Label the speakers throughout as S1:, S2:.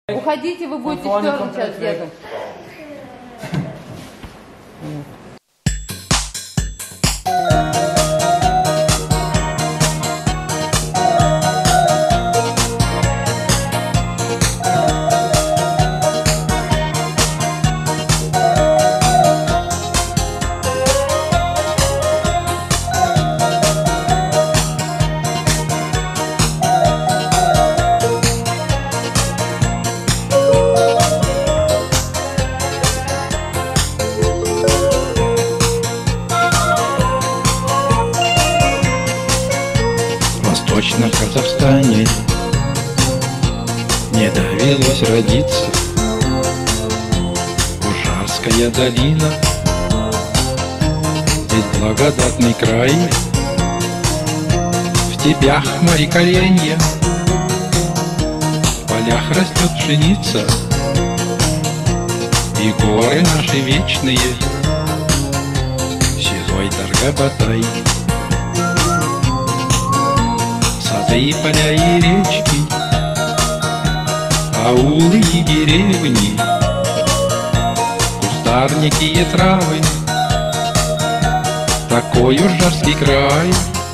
S1: Уходите, вы будете четвертый час где-то.
S2: В Казахстане не довелось родиться. Ужарская долина, ведь благодатный край. В степях мои коренья, в полях растет пшеница, и горы наши вечные, седой Таргабатай. И поля, и речки, аулы и деревни, кустарники и травы, такой Ужарский край.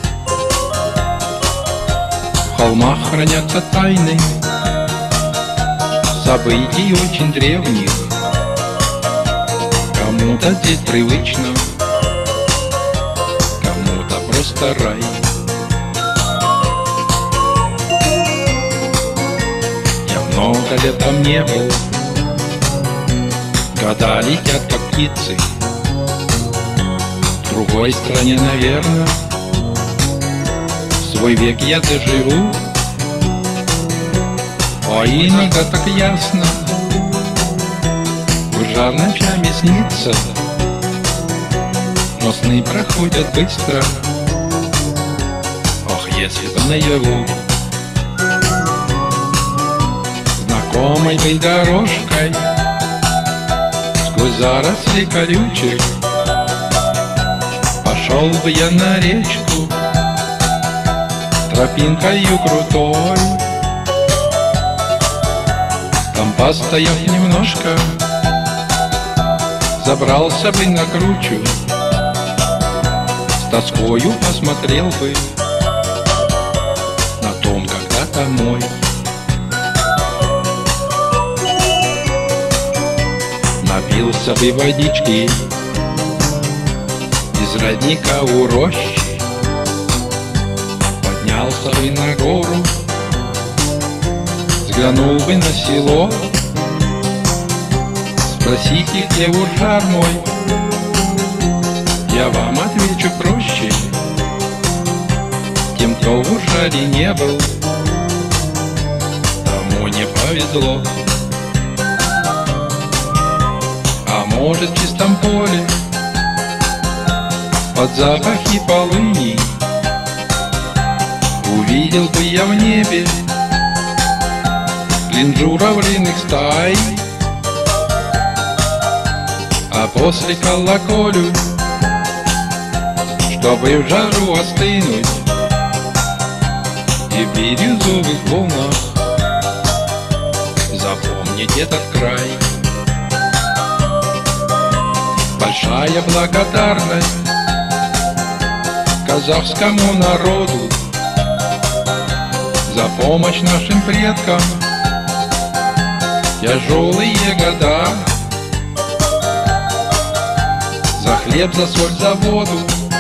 S2: В холмах хранятся тайны событий очень древних. Кому-то здесь привычно, кому-то просто рай. Много лет там не был, года летят как птицы. В другой стране, наверное, свой век я доживу. А иногда так ясно, Ужар ночами снится, но сны проходят быстро. Ох, если бы наяву знакомой бы дорожкой сквозь заросли колючих пошел бы я на речку тропинкою крутой. Там, постояв немножко, забрался бы на кручу, с тоскою посмотрел бы на том когда-то мой. Напился бы водички из родника у рощи, поднялся бы на гору, взглянул бы на село. Спросите, где Ужар мой, я вам отвечу проще. Тем, кто в Ужаре не был, тому не повезло. Может, в чистом поле под запахи полыни увидел бы я в небе клин журавлиных стай, а после колоколю, чтобы в жару остынуть и в бирюзовых волнах запомнить этот край. Большая благодарность казахскому народу за помощь нашим предкам тяжелые года, за хлеб, за соль, за воду,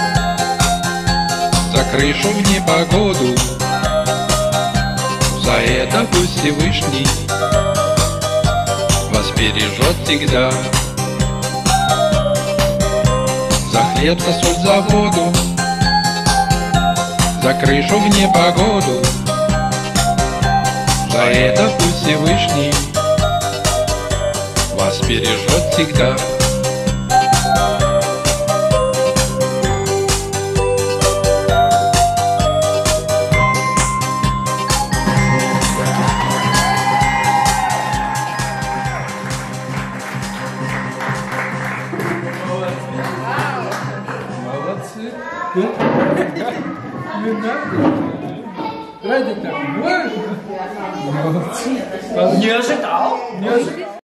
S2: за крышу в непогоду. За это пусть Всевышний вас бережет всегда. За хлеб, за соль, за воду, за крышу в непогоду. За это пусть Всевышний вас бережет всегда.
S3: Ради так, Не ожидал? Не ожидал.